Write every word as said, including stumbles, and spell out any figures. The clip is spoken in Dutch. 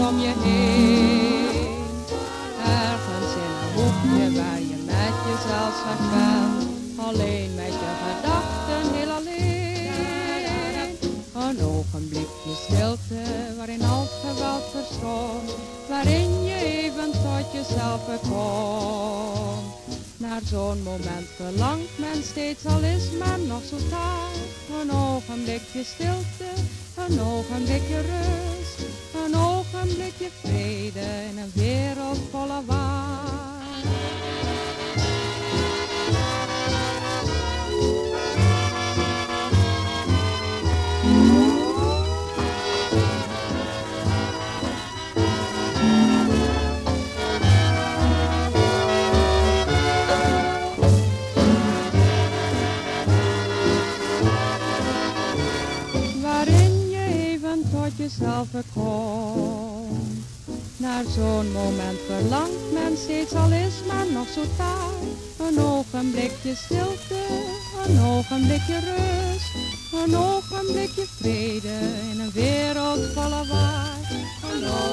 om je heen. Ergens in een hoekje waar je met jezelf slechts bent, alleen met je gedachten heel alleen. Een ogenblikje stilte waarin al het geweld verstomt, waarin je even tot jezelf komt. Naar zo'n moment verlangt men steeds, al is men nog zo taai. Een ogenblikje stilte, een ogenblikje rust, een ogenblikje vrede in een wereld vol lawaai. Tot jezelf komt. Naar zo'n moment verlangt men steeds, al is men nog zo taai. Een ogenblikje stilte, een ogenblikje rust, een ogenblikje vrede in een wereld vol lawaai.